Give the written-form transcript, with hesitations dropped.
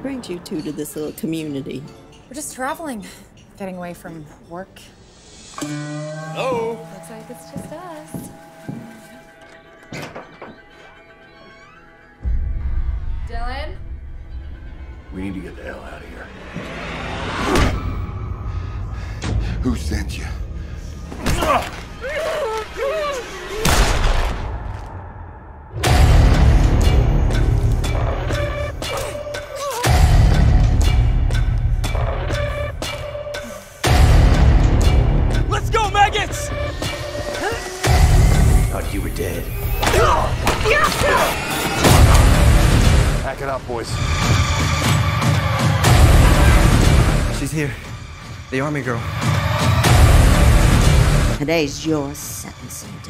brings you two to this little community? We're just traveling, getting away from work. Hello? Looks like it's just us. Dylan? We need to get the hell out of here. Who sent you? Let's go, maggots! Thought you were dead. Pack it up, boys. She's here. The army girl. Today's your sentencing.